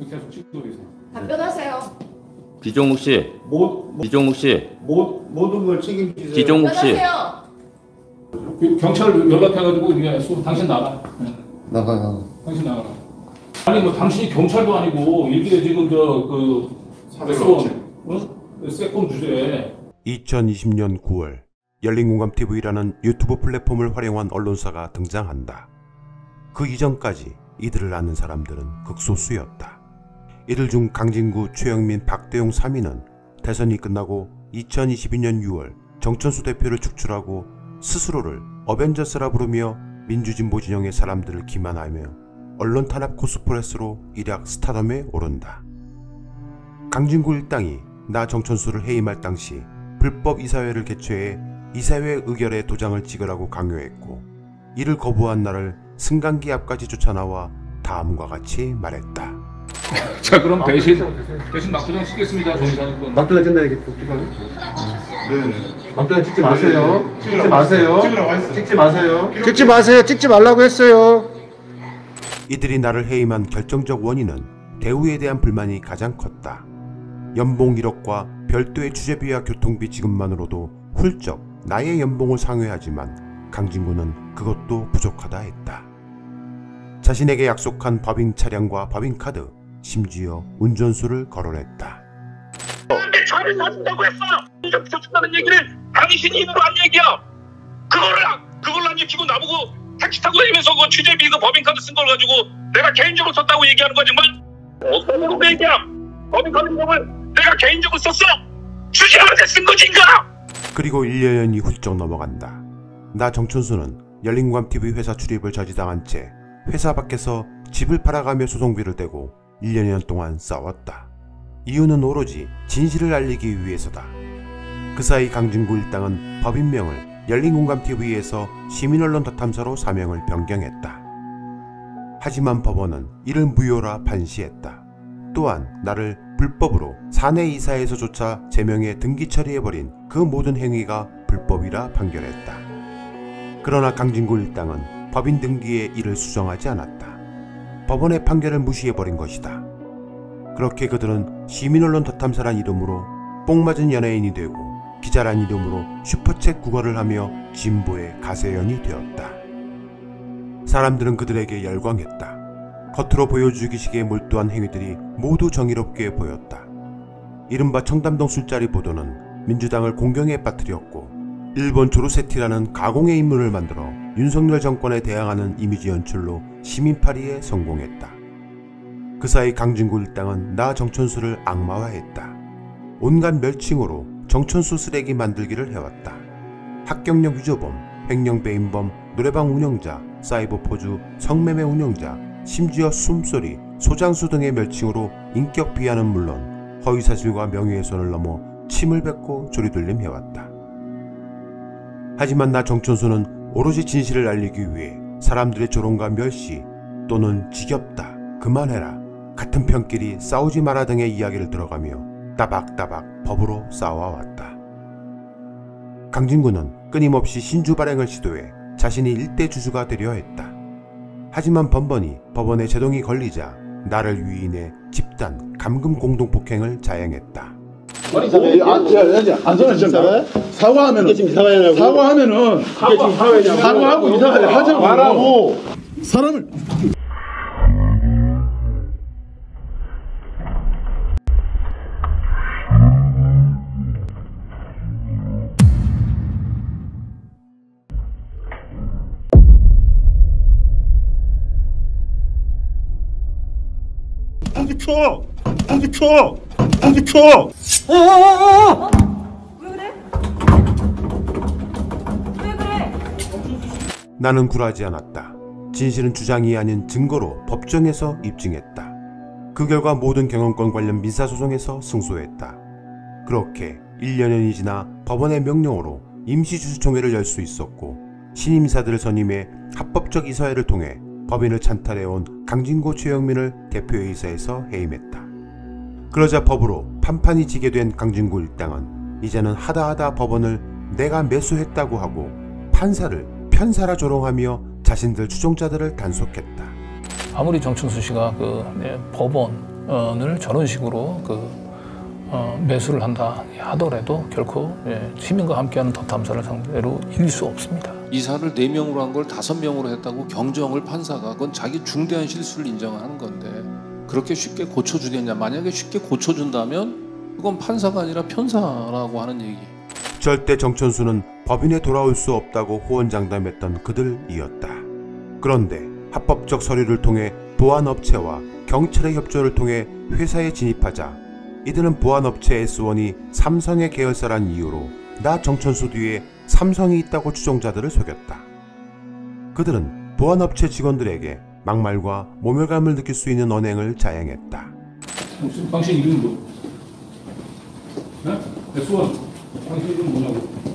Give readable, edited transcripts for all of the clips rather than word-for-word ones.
계속 찍고 있어. 답변하세요. 비종묵 씨. 비종묵 씨. 모든 걸 책임지세요. 비종묵 씨. 답변하세요. 경찰 연락해가지고 이게 당신 나가. 나가. 당신 나가. 아니 뭐 당신이 경찰도 아니고 이게 지금 세건 주제에. 2020년 9월 열린공감TV라는 유튜브 플랫폼을 활용한 언론사가 등장한다. 그 이전까지 이들을 아는 사람들은 극소수였다. 이들 중 강진구, 최영민, 박대용 3인은 대선이 끝나고 2022년 6월 정천수 대표를 축출하고 스스로를 어벤져스라 부르며 민주진보 진영의 사람들을 기만하며 언론 탄압 코스프레스로 일약 스타덤에 오른다. 강진구 일당이 나 정천수를 해임할 당시 불법 이사회를 개최해 이사회 의결에 도장을 찍으라고 강요했고, 이를 거부한 나를 승강기 앞까지 쫓아나와 다음과 같이 말했다. 자 그럼 대신 막도장 찍겠습니다. 정의사님. 막도장 찍나 이게 네네. 막도장 찍지 마세요. 찍지 마세요. 찍지 마세요. 찍지 마세요. 찍지 말라고 했어요. 이들이 나를 해임한 결정적 원인은 대우에 대한 불만이 가장 컸다. 연봉 1억과 별도의 주재비와 교통비 지급만으로도 훌쩍 나의 연봉을 상회하지만 강진구는 그것도 부족하다 했다. 자신에게 약속한 법인 차량과 법인 카드, 심지어 운전수를 거론했다. 근데 저를 사준다고 했어. 인정 붙여준다는 얘기를 당신이 입으로 한 얘기야. 그걸 안 지키고 나보고 택시 타고 다니면서 그 취재비 그 법인카드 쓴 걸 가지고 내가 개인적으로 썼다고 얘기하는 거 정말 어떤 거 얘기야. 법인카드 이름을 내가 개인적으로 썼어. 주재한테 쓴 거진가. 그리고 1년이 훌쩍 넘어간다. 나 정천수는 열린공감TV 회사 출입을 저지당한 채 회사 밖에서 집을 팔아가며 소송비를 대고 1년 동안 싸웠다. 이유는 오로지 진실을 알리기 위해서다. 그 사이 강진구 일당은 법인명을 열린공감TV에서 시민언론다탐사로 사명을 변경했다. 하지만 법원은 이를 무효라 판시했다. 또한 나를 불법으로 사내 이사에서조차 제명에 등기 처리해버린 그 모든 행위가 불법이라 판결했다. 그러나 강진구 일당은 법인 등기에 이를 수정하지 않았다. 법원의 판결을 무시해버린 것이다. 그렇게 그들은 시민언론 다탐사란 이름으로 뽕맞은 연예인이 되고 기자란 이름으로 슈퍼챗 구걸을 하며 진보의 가세연이 되었다. 사람들은 그들에게 열광했다. 겉으로 보여주기식에 몰두한 행위들이 모두 정의롭게 보였다. 이른바 청담동 술자리 보도는 민주당을 공경에 빠뜨렸고, 일본 조르세티라는 가공의 인물을 만들어 윤석열 정권에 대항하는 이미지 연출로 시민파리에 성공했다. 그 사이 강진구 일당은 나 정천수를 악마화했다. 온갖 멸칭으로 정천수 쓰레기 만들기를 해왔다. 합격력 위조범, 횡령배임범, 노래방 운영자, 사이버 포주, 성매매 운영자, 심지어 숨소리, 소장수 등의 멸칭으로 인격 비하는 물론 허위사실과 명예훼손을 넘어 침을 뱉고 조리돌림해왔다. 하지만 나 정천수는 오로지 진실을 알리기 위해 사람들의 조롱과 멸시 또는 지겹다, 그만해라, 같은 편끼리 싸우지 마라 등의 이야기를 들어가며 따박따박 법으로 싸워왔다. 강진구는 끊임없이 신주 발행을 시도해 자신이 일대 주주가 되려 했다. 하지만 번번이 법원에 제동이 걸리자 나를 위인해 집단 감금 공동폭행을 자행했다. 안전한 진짜 사과하면은 사과하고 이사를 하자고 말하고 사람을 쳐! 왜 그래? 왜 그래? 나는 굴하지 않았다. 진실은 주장이 아닌 증거로 법정에서 입증했다. 그 결과 모든 경영권 관련 민사소송에서 승소했다. 그렇게 1년이 지나 법원의 명령으로 임시주주총회를 열 수 있었고, 신임사들을 선임해 합법적 이사회를 통해 법인을 찬탈해온 강진구, 최영민을 대표이사에서 해임했다. 그러자 법으로 판판이 지게 된 강진구 일당은 이제는 하다하다 법원을 내가 매수했다고 하고 판사를 편사라 조롱하며 자신들 추종자들을 단속했다. 아무리 정천수 씨가 법원 늘 저런 식으로 매수를 한다 하더라도 결코 시민과 함께하는 더 탐사를 상대로 이길 수 없습니다. 이사를 4명으로 한 걸 5명으로 했다고 경정을 판사가 그건 자기 중대한 실수를 인정하는 건데 그렇게 쉽게 고쳐주겠냐. 만약에 쉽게 고쳐준다면 그건 판사가 아니라 편사라고 하는 얘기. 절대 정천수는 법인에 돌아올 수 없다고 호언장담했던 그들이었다. 그런데 합법적 서류를 통해 보안업체와 경찰의 협조를 통해 회사에 진입하자 이들은 보안업체 S1이 삼성의 계열사란 이유로 나 정천수 뒤에 삼성이 있다고 추종자들을 속였다. 그들은 보안업체 직원들에게 막말과 모멸감을 느낄 수 있는 언행을 자행했다. 당신 이름이 뭐? 네? S1. 당신 이름 뭐냐고?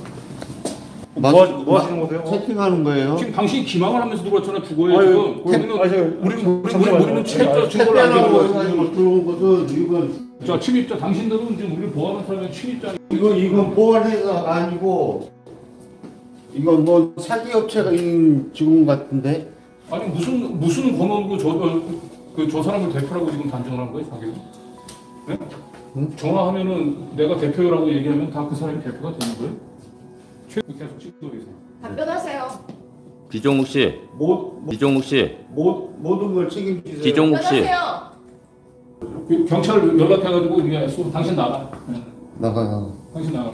뭐 하시는 거세요? 채팅하는 거예요? 지금 당신이 기망을 하면서 들어왔잖아 주거에 지금. 우리는 채자 증거를 안 되는 거예요. 들어온 것도 이건 자 침입자 당신들은 지금 우리 보안을 사는 침입자. 이건 보안회사가 아니고 이건 뭐 사기업체가 있는 직원 같은데. 아니 무슨 권한으로 저 사람을 대표라고 지금 단정을 한 거예요 자기는? 네? 응? 전화하면은 내가 대표라고 얘기하면 다 그 사람이 대표가 되는 거예요? 계속 찍고 계세요. 답변하세요. 비종욱 씨, 비종욱 씨, 모든 걸 책임지세요. 비종욱 씨. 답변하세요. 경찰 연락해가지고 그냥 당신 나가. 나가요. 당신 나가.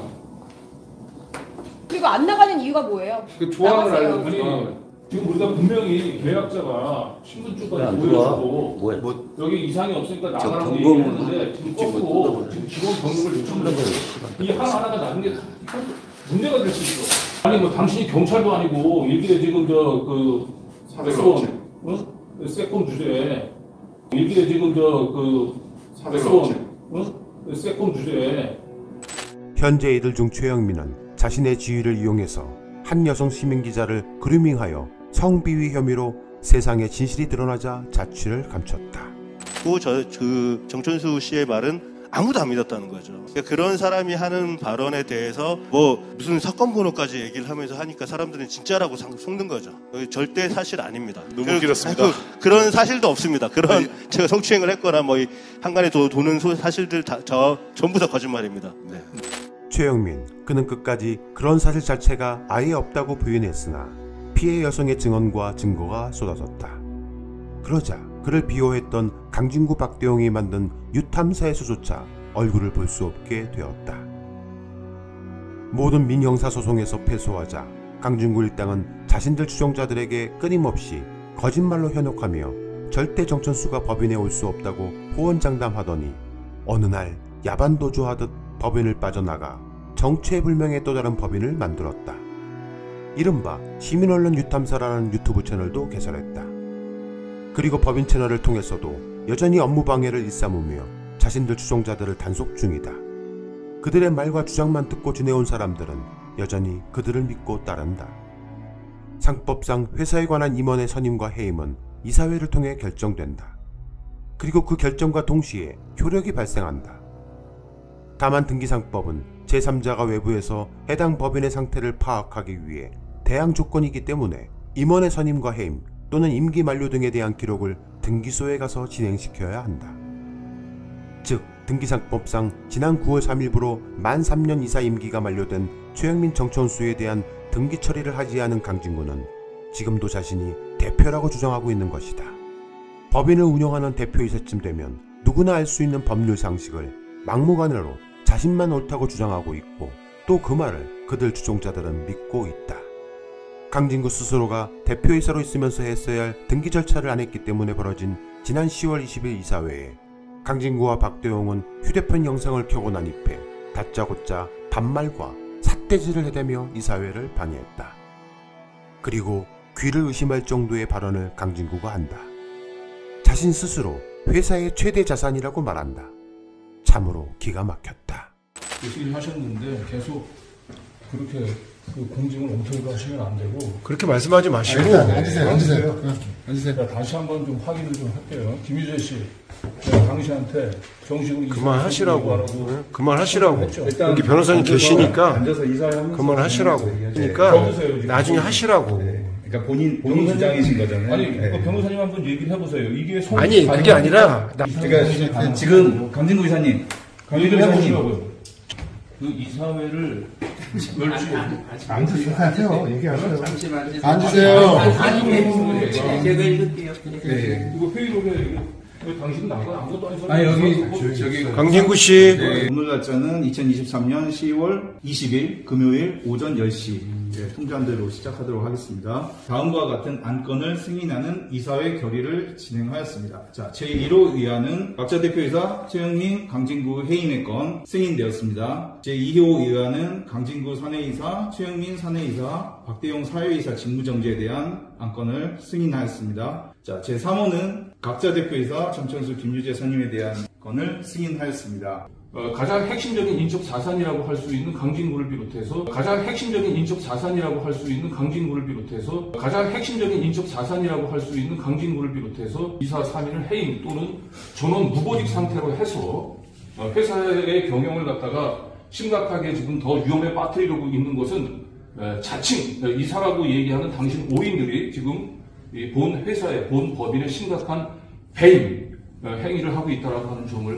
그리고 안 나가는 이유가 뭐예요? 그 조항을 나가세요. 알려주니 지금 우리가 분명히 계약자가 신분증까지 야, 보여주고 뭐야? 여기 이상이 없으니까 나가라고 점검을 얘기했는데 지금 꺾고 지금 직원 경력을 요청하는 거예요. 이 하나하나가 나는 게 문제가 될 수 있어. 아니 뭐 당신이 경찰도 아니고 일길에 지금 사대원 세컨 주제에 일길에 지금 사대원 세컨 주제에 현재 이들 중 최영민은 자신의 지위를 이용해서 한 여성 시민기자를 그루밍하여 성비위 혐의로 세상에 진실이 드러나자 자취를 감췄다. 그 정천수 씨의 말은 아무도 안 믿었다는 거죠. 그런 사람이 하는 발언에 대해서 뭐 무슨 사건 번호까지 얘기를 하면서 하니까 사람들은 진짜라고 속는 거죠. 절대 사실 아닙니다. 너무 길었습니다. 그런 사실도 없습니다. 그런 제가 성추행을 했거나 뭐 한간에 도는 사실들 전부 다 거짓말입니다. 네. 최영민, 그는 끝까지 그런 사실 자체가 아예 없다고 부인했으나 피해 여성의 증언과 증거가 쏟아졌다. 그러자 그를 비호했던 강진구 박대용이 만든 유탐사에서조차 얼굴을 볼 수 없게 되었다. 모든 민형사소송에서 패소하자 강진구 일당은 자신들 추종자들에게 끊임없이 거짓말로 현혹하며 절대 정천수가 법인에 올 수 없다고 호언장담하더니 어느 날 야반도주하듯 법인을 빠져나가 정체불명의 또 다른 법인을 만들었다. 이른바 시민언론 유탐사라는 유튜브 채널도 개설했다. 그리고 법인 채널을 통해서도 여전히 업무 방해를 일삼으며 자신들 추종자들을 단속 중이다. 그들의 말과 주장만 듣고 지내온 사람들은 여전히 그들을 믿고 따른다. 상법상 회사에 관한 임원의 선임과 해임은 이사회를 통해 결정된다. 그리고 그 결정과 동시에 효력이 발생한다. 다만 등기상법은 제3자가 외부에서 해당 법인의 상태를 파악하기 위해 대항 조건이기 때문에 임원의 선임과 해임 또는 임기 만료 등에 대한 기록을 등기소에 가서 진행시켜야 한다. 즉 등기상법상 지난 9월 3일부로 만 3년 이사 임기가 만료된 최영민 정천수에 대한 등기 처리를 하지 않은 강진구는 지금도 자신이 대표라고 주장하고 있는 것이다. 법인을 운영하는 대표이사쯤 되면 누구나 알 수 있는 법률 상식을 막무가내로 자신만 옳다고 주장하고 있고 또 그 말을 그들 추종자들은 믿고 있다. 강진구 스스로가 대표이사로 있으면서 했어야 할 등기 절차를 안 했기 때문에 벌어진 지난 10월 20일 이사회에 강진구와 박대용은 휴대폰 영상을 켜고 난입해 다짜고짜 반말과 삿대질을 해대며 이사회를 방해했다. 그리고 귀를 의심할 정도의 발언을 강진구가 한다. 자신 스스로 회사의 최대 자산이라고 말한다. 참으로 기가 막혔다. 열심히 하셨는데 계속 그렇게 공직을 엉터리로 하시면 안 되고 그렇게 말씀하지 마시고 앉으세요. 다시 한번 좀 확인을 좀 할게요. 김유재 씨, 내가 당신한테 정식으로 그만하시라고. 여기 변호사님 계시니까 그만하시라고. 그러니까 나중에 하시라고. 그러니까 본인 주장이신 거잖아요. 아니 네. 변호사님 한번 얘기를 해보세요. 이게 아니 그게 아니라 그러니까 지금 강진구 이사님, 얘기를 해보시라고요. 그 이사회를 앉으세요. 얘기하세요. 앉으세요. 제가 읽을게요. 이거 회의록에 왜 당신 나가 아무것도 아닌 사람. 아니 여기 저기 강진구 씨. 네, 오늘 날짜는 2023년 10월 20일 금요일 오전 10시. 통장대로 시작하도록 하겠습니다. 다음과 같은 안건을 승인하는 이사회 결의를 진행하였습니다. 자, 제1호 의안은 각자 대표이사 최영민, 강진구 해임의 건 승인되었습니다. 제2호 의안은 강진구 사내이사, 최영민 사내이사, 박대용 사회이사 직무정지에 대한 안건을 승인하였습니다. 자, 제3호는 각자 대표이사 정천수, 김유재 선임에 대한 건을 승인하였습니다. 가장 핵심적인 인적 자산이라고 할 수 있는 강진구를 비롯해서 가장 핵심적인 인적 자산이라고 할 수 있는 강진구를 비롯해서 가장 핵심적인 인적 자산이라고 할 수 있는 강진구를 비롯해서 이사 3인을 해임 또는 전원 무보직 상태로 해서 회사의 경영을 갖다가 심각하게 지금 더 위험에 빠뜨리려고 있는 것은 자칭 이사라고 얘기하는 당신 오인들이 지금 본 회사의 본 법인의 심각한 배임 행위를 하고 있다라고 하는 점을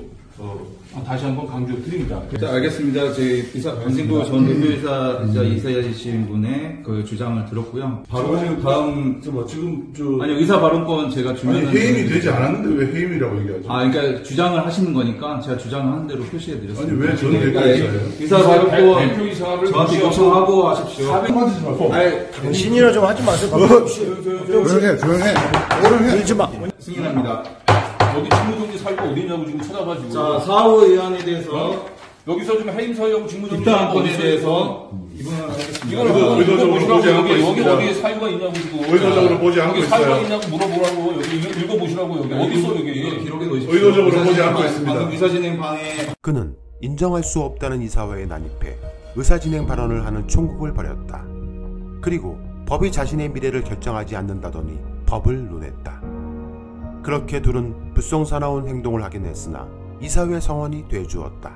다시 한번 강조드립니다. 자, 알겠습니다. 제 강진구 전 대표이사 이사이신 분의 그 주장을 들었고요. 바로 다음 아니 의사 발언권 제가 주면 해임이 되지 않았는데 왜 해임이라고 얘기하죠? 그러니까 주장을 하시는 거니까 제가 주장을 하는 대로 표시해 드렸습니다. 아니 왜 저는 대표이사예요? 의사 발언권 대표이사를 저한테 요청하고 하십시오. 신이나 좀 하지 마세요. 조용해. 들지 마. 승인합니다. 여기 직무정지 사유가 어디냐고 지금 찾아가지고. 자, 4호 의안에 대해서 여기서 지금 해임 사유하고 직무정지 입당 안건에 대해서 이분은 하겠습니다. 이걸 의도적으로 보지 않고 여기 있습니다. 어디에 사유가 있냐고 지금. 의도적으로 보지 않고 여기 사유가 있어요. 있냐고 물어보라고 여기 읽어보시라고 여기 어디 있어 여기. 기록에 놓으십시오. 의도적으로 보지 않고 있습니다. 방금 의사진행 방해. 그는 인정할 수 없다는 이사회에 난입해 의사진행 발언을 하는 총국을 벌였다. 그리고 법이 자신의 미래를 결정하지 않는다더니 법을 논했다. 그렇게 둘은 불성사나운 행동을 하긴 했으나 이사회 성원이 돼주었다.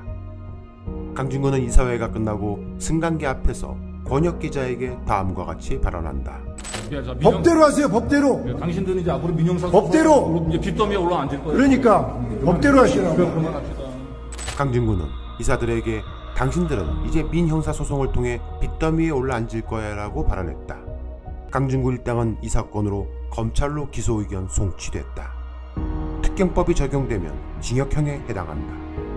강진구는 이사회가 끝나고 승강기 앞에서 권혁 기자에게 다음과 같이 발언한다. 법대로 하세요. 법대로. 당신들은 이제 앞으로 민영사 법대로. 이제 빚더미에 올라앉을 거예요. 그러니까 법대로 하시라고. 강진구는 이사들에게 당신들은 이제 민형사 소송을 통해 빚더미에 올라앉을 거야 라고 발언했다. 강진구 일당은 이 사건으로 검찰로 기소 의견 송치됐다. 특경법이 적용되면 징역형에 해당한다.